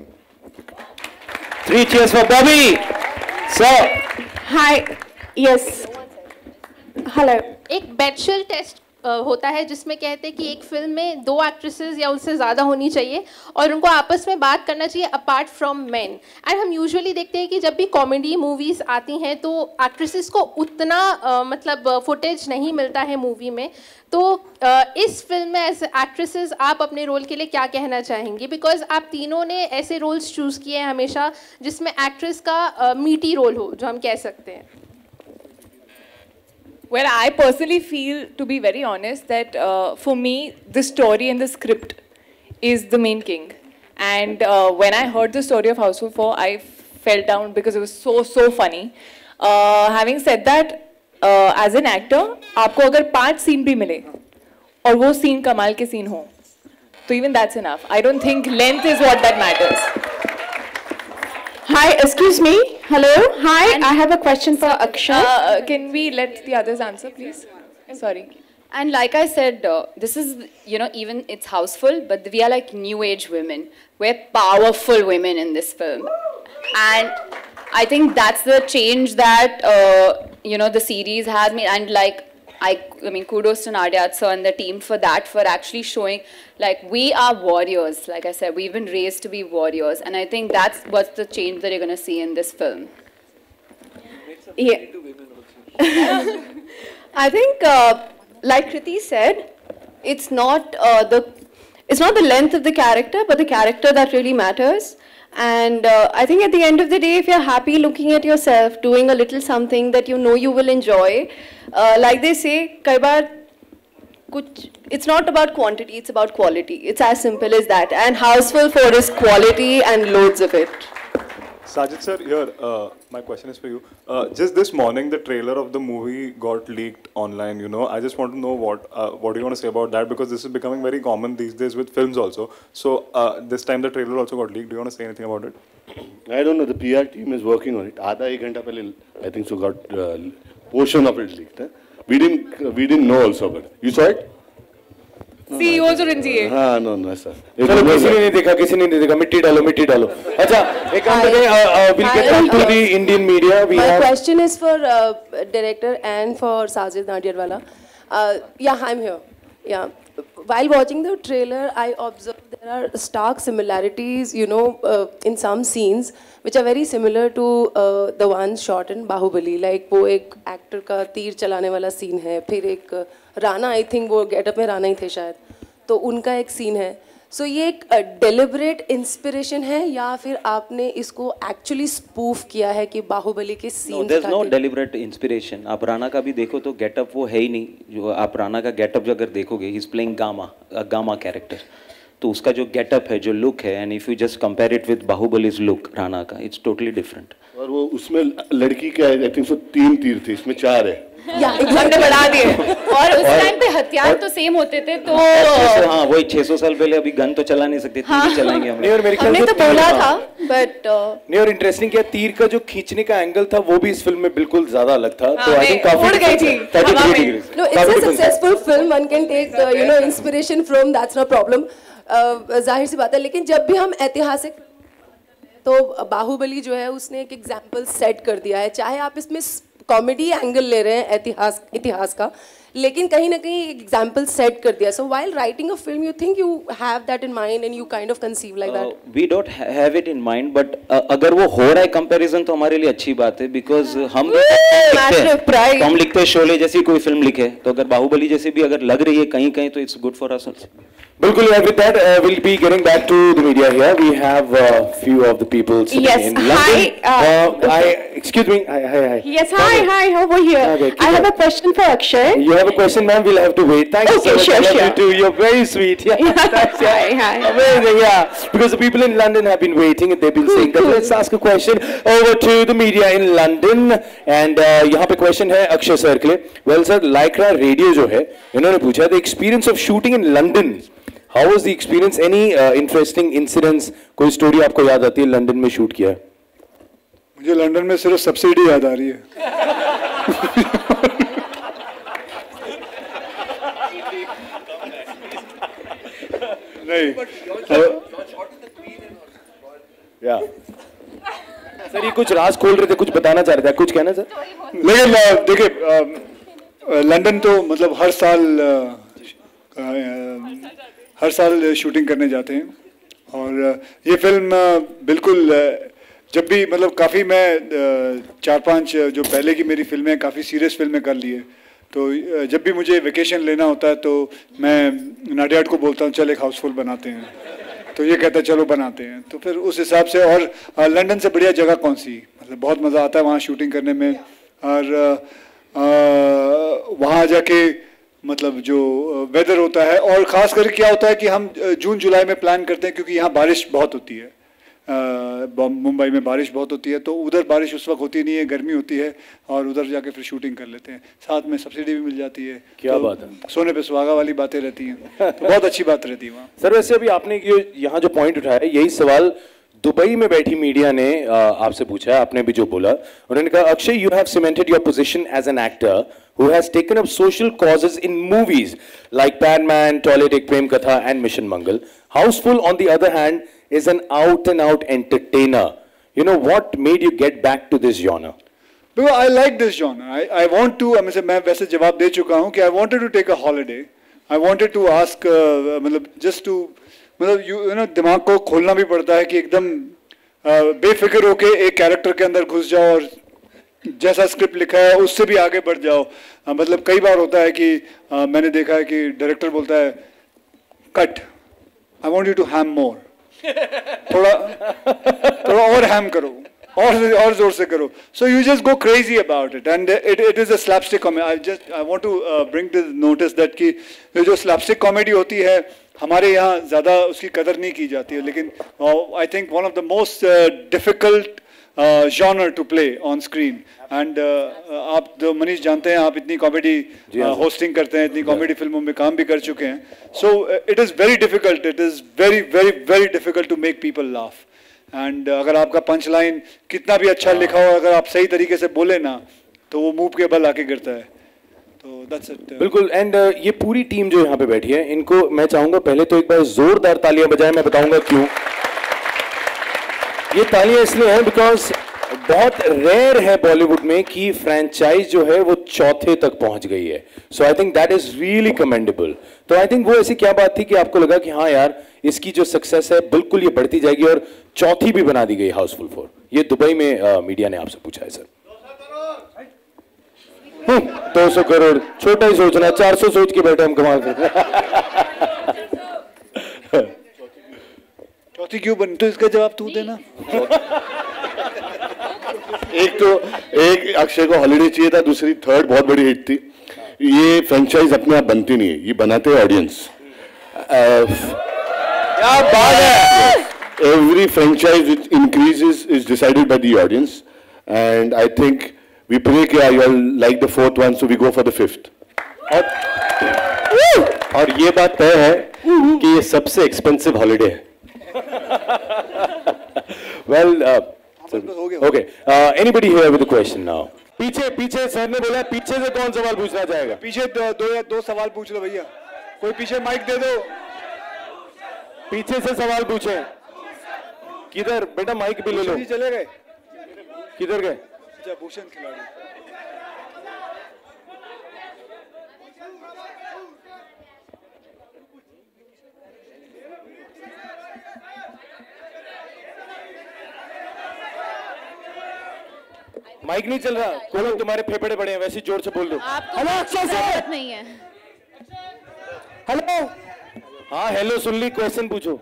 3 cheers for Bobby. Sir. Hi. Yes. Hello. एक bachelor test होता है जिसमें कहते हैं कि एक film में 2 actresses या उससे ज़्यादा होनी चाहिए और उनको आपस में बात करना चाहिए अपार्ट फ्रॉम मेन। एंड हम यूजुअली देखते हैं कि जब भी कॉमेडी मूवीज़ आती हैं तो एक्ट्रेसेस को उतना मतलब फुटेज नहीं मिलता है मूवी में। तो इस फिल्म में एज एक्ट्रेसेस आप अपने रोल के लिए क्या कहना चाहेंगी? बिकॉज आप तीनों ने ऐसे रोल्स चूज़ किए हैं हमेशा जिसमें एक्ट्रेस का मीटी रोल हो, जो हम कह सकते हैं। Well, I personally feel, to be very honest, that for me, the story and the script is the main king. And when I heard the story of Houseful 4, I fell down because it was so funny. Having said that, as an actor, आपको अगर 5 scene भी मिले और वो scene कमाल के scene हो, तो even that's enough. I don't think length is what that matters. Hi, excuse me. Hello. Hi, I have a question for Akshay. Can we let the others answer, please? Sorry. And like I said, this is, you know, even it's Houseful, but we are like new age women. We're powerful women in this film. And I think that's the change that, you know, the series has made. And like, I mean, kudos to Nadia sir and the team for that, for actually showing like we are warriors. Like I said, we've been raised to be warriors, and I think that's what's the change that you're going to see in this film. Yeah. I think, like Kriti said, it's not the length of the character, but the character that really matters. And I think at the end of the day, if you're happy looking at yourself, doing a little something that you know you will enjoy, like they say, kai baar, it's not about quantity, it's about quality. It's as simple as that. And Houseful 4 is quality and loads of it. Sajid sir, here, my question is for you. Just this morning, the trailer of the movie got leaked online, you know. I just want to know what do you want to say about that, because this is becoming very common these days with films also. So this time the trailer also got leaked. Do you want to say anything about it? I don't know. The PR team is working on it. Aadha ek ghanta pehle, I think so, got portion of it leaked. We didn't know also, but you saw it? CEOs और NGA. हाँ, no, sir. चलो किसी ने नहीं देखा, मिट्टी डालो. अच्छा, एक काम करते हैं, we'll get back to the Indian media. My question is for director and for Sajid Nadiadwala. Yeah, I'm here. Yeah. While watching the trailer, I observed there are stark similarities, you know, in some scenes which are very similar to the ones shot in Bahubali. Like वो एक actor का तीर चलाने वाला scene है, फिर एक Rana, I think वो getup में राणा ही थे शायद, तो उनका एक scene है. So ये एक deliberate inspiration है या फिर आपने इसको actually spoof किया है कि बाहुबली के scenes? No, there's no deliberate inspiration. आप राणा का भी देखो तो getup वो है ही नहीं. जो आप राणा का getup अगर देखोगे, he's playing Gama character. तो उसका जो getup है, जो look है, and if you just compare it with बाहुबली's look, Rana का, it's totally different. और वो उसमें लड़की का I think so 3 तीर थे, इसमें 4 है. हमने बढ़ा दिए. और उस टाइम पे हथियार तो सेम होते थे, तो हाँ वही 600 साल पहले अभी गन तो चला नहीं सकते, तीर चलाएंगे हम. और मेरे ख्याल हमने तो बोला था, but नहीं, और इंटरेस्टिंग क्या, तीर का जो खींचने का एंगल था वो भी इस फिल्म में बिल्कुल ज्यादा अलग था. तो आई थिंक काफी उड़ गई थी. No, it's a successful film. One can take you know inspiration from. That's no problem. जाहिर सी बात है, लेकिन जब भी हम ऐतिहासिक तो बाहुबली जो है उसने एक एग्जाम्पल सेट कर दिया है. चाहे आप इसमें कॉमेडी एंगल ले रहे हैं इतिहास का, लेकिन कहीं ना कहीं एग्जाम्पल सेट कर दिया. So while writing a film you think you have that in mind and you kind of conceive like that? We don't have it in mind, but अगर वो हो रहा है कंपैरिजन तो हमारे लिए अच्छी बात है, बिकॉज हम लिखते हैं शोले जैसी कोई फिल्म लिखे, तो अगर बाहुबली जैसी भी अगर लग रही है कहीं कहीं तो it's good for us also. बिल्कुल. With that, we'll be getting back to the media here. We have a few of the people sitting in London. Excuse me. Hi. Yes, hi. Over here. Okay, I have a question for Akshay. You have a question, ma'am? We'll have to wait. Thank you so much. Sure. You too. You're very sweet. Yeah. Hi. Amazing. Yeah. Because the people in London have been waiting and they've been saying that. Let's ask a question over to the media in London. And यहाँ पे question है Akshay sir के लिए. Well, sir, Lycra Radio जो है, इन्होंने पूछा the experience of shooting in London. How was the experience? Any interesting incidents? कोई story आपको याद आती है लंदन में शूट किया है? मुझे लंदन में सिर्फ सब्सिडी याद आ रही है. नहीं. या सर ये कुछ राज खोल रहे थे, कुछ बताना चाह रहे थे, कुछ कहना सर? लेकिन देखिए लंदन तो मतलब हर साल शूटिंग करने जाते हैं, और ये फिल्म बिल्कुल जब भी मतलब काफ़ी मैं 4-5 जो पहले की मेरी फिल्में काफ़ी सीरियस फिल्में कर ली है, तो जब भी मुझे वेकेशन लेना होता है तो मैं नाडियाड को बोलता हूँ चल एक हाउसफुल बनाते हैं, तो ये कहता है चलो बनाते हैं. तो फिर उस हिसाब से, और लंदन से बढ़िया जगह कौन सी, मतलब बहुत मज़ा आता है वहाँ शूटिंग करने में. और वहाँ जाके मतलब जो वेदर होता है, और ख़ास करके क्या होता है कि हम जून जुलाई में प्लान करते हैं क्योंकि यहाँ बारिश बहुत होती है. मुंबई में बारिश बहुत होती है, तो उधर बारिश उस वक्त होती नहीं है, गर्मी होती है, और उधर जाके फिर शूटिंग कर लेते हैं. साथ में सब्सिडी भी मिल जाती है. क्या तो बात है. सोने पे सुहागा वाली बातें रहती हैं, तो बहुत अच्छी बात रहती है वहाँ. सर वैसे अभी आपने यहाँ जो पॉइंट उठाया है, यही सवाल दुबई में बैठी मीडिया ने आपसे पूछा है, आपने भी जो बोला, उन्होंने कहा Akshay you have cemented your position as an actor who has taken up social causes in movies like Padman, Toilet Ek Prem Katha and Mission Mangal. Houseful on the other hand is an out and out entertainer. You know what made you get back to this genre? Because I like this genre. I want to, मैं वैसे जवाब दे चुका हूँ कि I wanted to take a holiday. I wanted to ask, मतलब just to, मतलब you know दिमाग को खोलना भी पड़ता है कि एकदम बेफिक्र होके एक कैरेक्टर के अंदर घुस जाओ और जैसा स्क्रिप्ट लिखा है उससे भी आगे बढ़ जाओ. मतलब कई बार होता है कि मैंने देखा है कि डायरेक्टर बोलता है cut, I want you to ham more. थोड़ा और हैम करो, और जोर से करो. So you just go crazy about it, and it is a slapstick comedy. I want to bring this notice that कि जो slapstick comedy होती है हमारे यहाँ ज़्यादा उसकी कदर नहीं की जाती है, लेकिन I think one of the most difficult genre to play on screen. And आप तो मनीष जानते हैं, आप इतनी कॉमेडी होस्टिंग करते हैं, इतनी कॉमेडी फिल्मों में काम भी कर चुके हैं. So it is very difficult. It is very, very, very difficult to make people laugh. And अगर आपका पंच लाइन कितना भी अच्छा लिखा हो, अगर आप सही तरीके से बोले ना, तो वो मुंह के बल आके गिरता है. तो that's it. बिल्कुल. एंड ये पूरी टीम जो यहाँ पे बैठी है, इनको मैं चाहूंगा पहले तो एक बार जोरदार तालियां बजाएं. मैं बताऊंगा क्यों. ये तालियां इसलिए हैं बिकॉज बहुत रेयर है बॉलीवुड में कि फ्रेंचाइज जो है वो चौथे तक पहुंच गई है. So I think that is really commendable. तो आई थिंक वो ऐसी क्या बात थी कि आपको लगा कि हाँ यार इसकी जो सक्सेस है बिल्कुल ये बढ़ती जाएगी और चौथी भी बना दी गई हाउसफुल 4. ये दुबई में मीडिया ने आपसे पूछा है सर. 200 करोड़ छोटा ही सोचना, 400 सोच के बैठे हम कमाल करते. चौथी क्यों बनी, तो इसका जवाब तू देना. एक अक्षय को हॉलीडे चाहिए था, दूसरी थर्ड बहुत बड़ी हिट थी. ये फ्रेंचाइज अपने आप बनती नहीं है, ये बनाते हैं ऑडियंस. क्या बात है. Every franchise which increases is decided by the audience, and I think we pray कि you are like the fourth one, so we go for the fifth. और ये बात तय है कि ये सबसे एक्सपेंसिव हॉलीडे है. Well, okay. Anybody here with a question now? पीछे सर ने बोला पीछे से कौन सवाल पूछना चाहेगा? पीछे दो सवाल पूछ लो भैया. कोई पीछे माइक दे दो. पीछे से सवाल पूछे. किधर बेटा माइक भी ले लो. चले गए. किधर गए? भूषण खिलाड़ी. माइक नहीं चल रहा. खोलो, तुम्हारे फेफड़े बड़े हैं, वैसे जोर से बोल दो. Hello Akshay sir. नहीं है. हेलो. हाँ हेलो सुन ली. क्वेश्चन पूछो.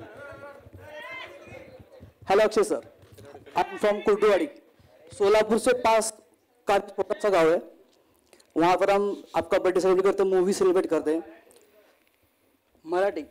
Hello Akshay sir, I am from Kurduwadi. Solapur से पास का गाँव है. वहाँ पर हम आपका बर्थडे सेलिब्रेट करते हैं, मूवी सेलिब्रेट करते हैं. मराठी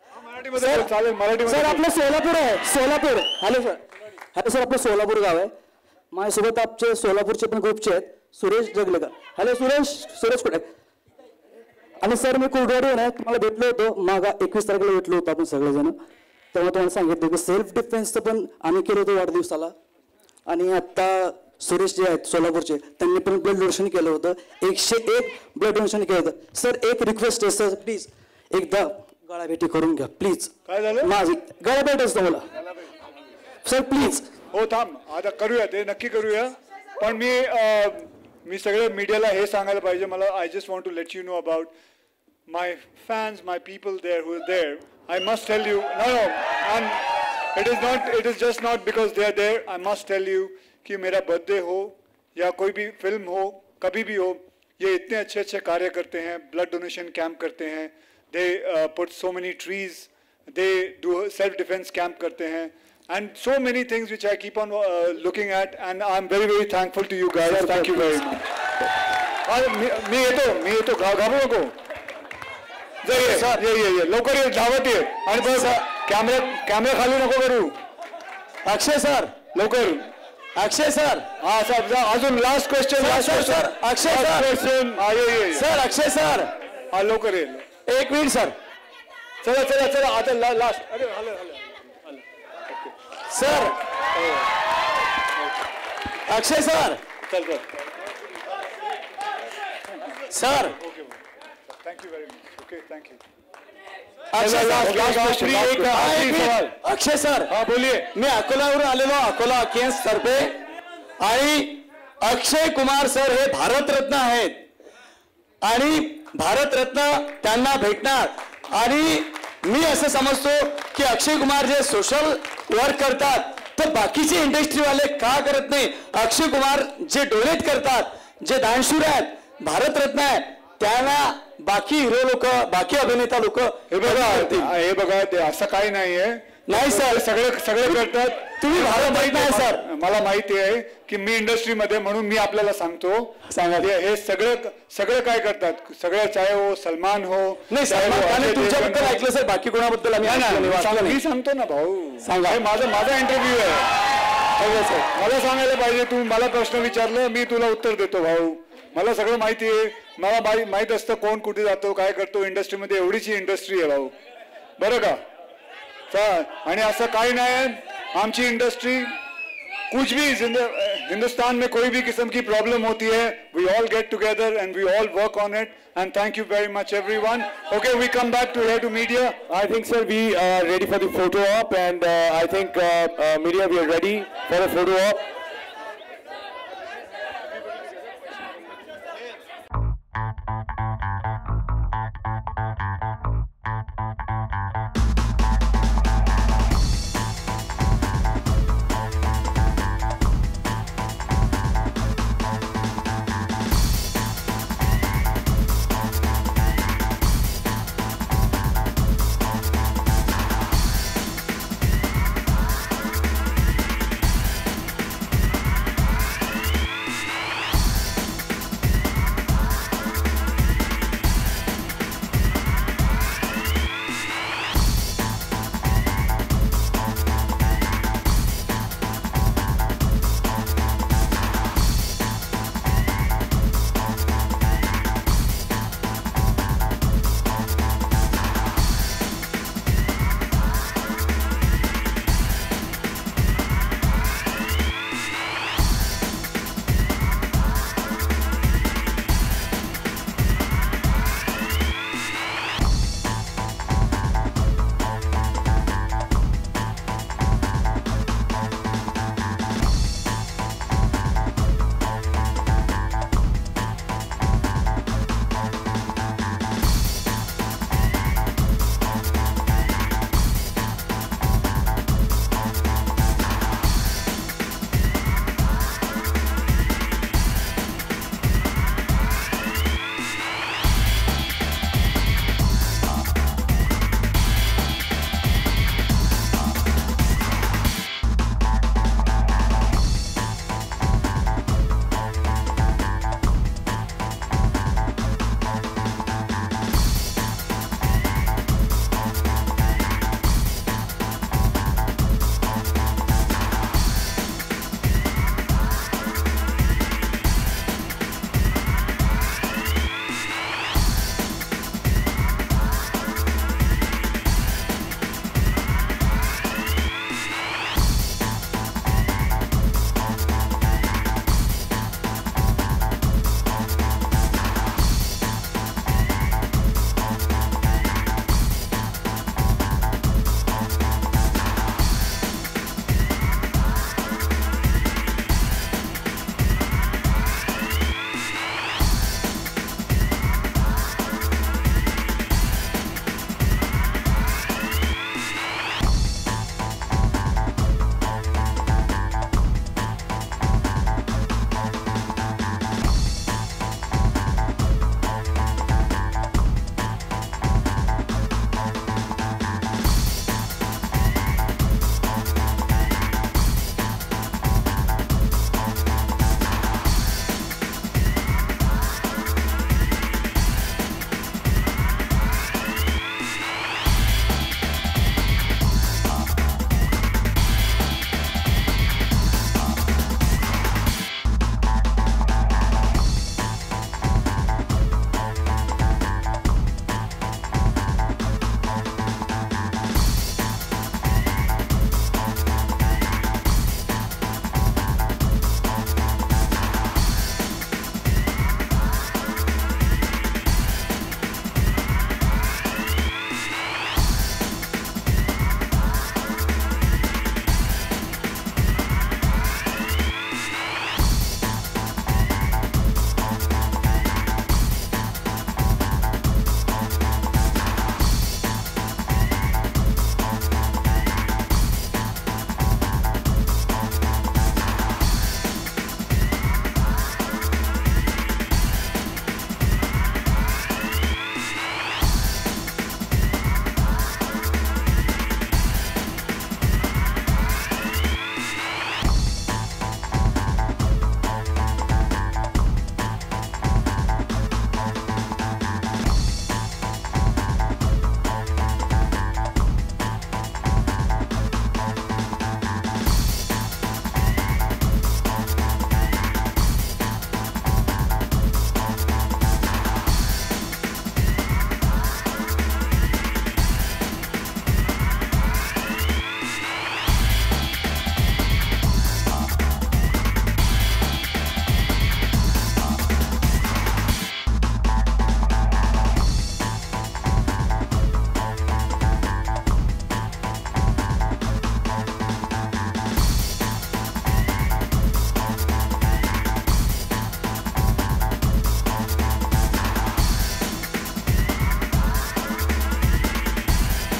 सर आपलं सोलापूर आहे. सोलापूर. हॅलो सर आपलं सोलापूर गाव आहे. माझ्यासोबत आपचे सोलापूरचे पण ग्रुपचे आहेत, सुरेश जगलेकर. हॅलो सुरेश कुठे. आणि सर मी कुर्डवाडी आहे ना, तुम्हाला भेटलो होतो मागा 21 तारखेला भेटलो होतो आपण सगळेजण. तेव्हा तुम्हाला सांगितलं की सेल्फ डिफेन्सचं पण आम्ही केलं होतं वाढदिवसाला. आणि आता सुरेश जे आहेत सोलापूरचे, त्यांनी पण ब्लड डोनेशन केलं होतं. 101 ब्लड डोनेशन केलं होतं. सर एक रिक्वेस्ट आहे सर, प्लीज एकदा गळाभेटी करून घ्या प्लीज. काय झालं? माझी गळाभेट असतो मला सर प्लीज. हो थांब, आता करूया ते नक्की करूया. पण मी सगळे मीडियाला हे सांगायला पाहिजे मला. I just want to let you know about my fans, my people there who is there. I must tell you, no it is just not because they are there. I must tell you कि मेरा birthday हो या कोई भी film हो, कभी भी हो, ये इतने अच्छे अच्छे कार्य करते हैं. ब्लड डोनेशन कैंप करते हैं. They put so many trees. They do self defence camp करते हैं. And so many things which I keep on looking at, and I'm very, very thankful to you guys. Thank you very much. मी येतो घाबरू नको. ये लवकर ये, धावत ये. आणि बस कॅमेरा खाली नको करू. अक्षय सर लवकर. अक्षय सर. हा सर अजून last question. Sir Akshay sir question. हा ये सर अक्षय सर. हा लवकर ये. 1 मिनिट सर. चला आता लास्ट. अरे हॅलो सर. अक्षय सर. चल sir. Thank you very much. Okay thank you. Akshay sir. हाँ बोलिए. मी अकोल्यावरून आलेलो, अकोला केस तर्फे. आणि अक्षय कुमार सर हे भारतरत्न आहेत आणि भारतरत्न त्यांना भेटणार. आणि मी असं समजतो की अक्षय कुमार जे सोशल वर्क करतात तर बाकीचे इंडस्ट्रीवाले का करत नाही. अक्षय कुमार जे डोनेट करतात, जे दानशूर आहेत, भारतरत्न आहे, त्यांना बाकी हिरो लोक, बाकी अभिनेता लोक हे बघा ते असं काही नाहीये. नाही सर, सगळे करतात. तुम्ही भारत नाही सर. मला माहिती आहे की मी इंडस्ट्रीमध्ये, म्हणून मी आपल्याला सांगतो. हे सगळं काय करतात, सगळं चाहे हो सलमान हो. नाही सलमान खान तुमच्याबद्दल ऐकलं सर, बाकी कोणाबद्दल मी सांगतो ना भाऊ. सांगा, माझा इंटरव्ह्यू आहे. मला सांगायला पाहिजे. तू मला प्रश्न विचारलं, मी तुला उत्तर देतो भाऊ. मला सगळं माहिती आहे. मला माहित असतं कोण कुठे जातो, काय करतो इंडस्ट्रीमध्ये. एवढीची इंडस्ट्री आहे भाऊ, बरं का. आणि असं काही नाही. आमची इंडस्ट्री कुछ भी हिंदुस्तान में कोई भी किस्म की प्रॉब्लम होती है, we all get together and we all work on it. And thank you very much everyone. Okay, we come back to here to media. I think sir we are ready for the photo op, and I think media we are ready for a photo op.